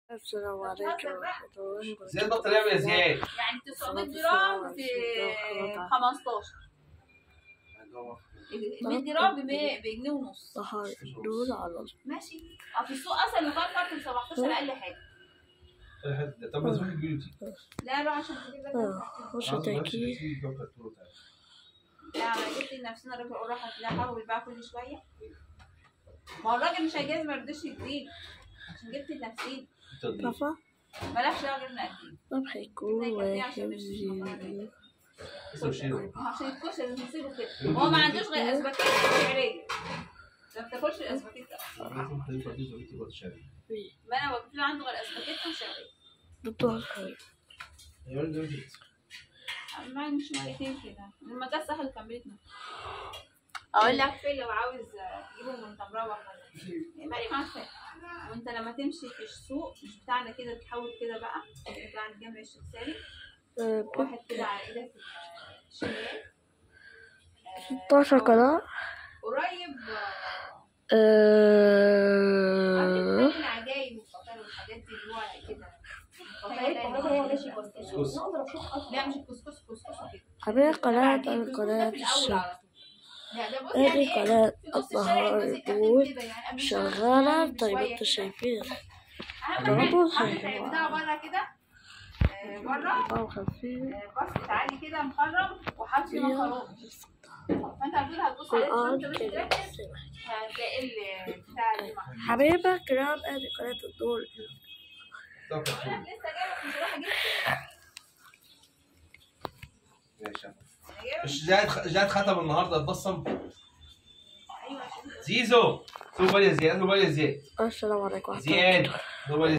السلام عليكم ورحمة الله وبركاته. زياد بطل يعمل يا زياد. يعني 900 جرام في 15. 100 جرام بجنيه ونص. دول على ماشي. في السوق اصلا المقام كارت 17 اقل حاجه. طب ما تروح البيوتي. لا روح عشان تجيب لك. خش تاكي. لا انا جبت لنفسنا الراجل اقول راح هتلاقي حرب بيباع كل شويه. ما هو الراجل مش هيجاز ما رضيش يديني عشان جبت لنفسي. طفى. مالكش دعوه غير نقدم. طب هيكون واحد عشان الكشري نسيبه كده. هو ما عندوش غير اسباكيت شعريه. ما بتاكلش الاسباكيت ده. ما انا ما باكلش عنده غير اسباكيت وشعريه. دكتور خير. ما مش مرتين كده. لما جه سهل كملتنا. اقول لك فين لو عاوز تجيبهم وانت مروح مالي معاك فين. وانت لما تمشي في السوق مش بتاعنا كده تحول كده بقى بتاع الجامع الشيخ سالم. واحد كده على ايدك الشمال 16 قناة قريب. العجايب والفطاير والحاجات دي اللي هو كده. لا مش الكسكس كده. هذه قناة الشيخ. هذه قناة الظهر دول شغالة. طيب انتوا شايفين ضربوا بتاع بره كده بره بس تعالي كده مخرم وحبسي مخروم. فانت هتبص عليه تركز هتلاقي البتاع اللي حبيبة كرام. ادي قناة الدول. انا لسه جايبه من بصراحه ماشي. جاد ختم النهارده اتبصم. زيزو موبايل يا زياد. موبايل يا زياد. السلام عليكم. زياد موبايل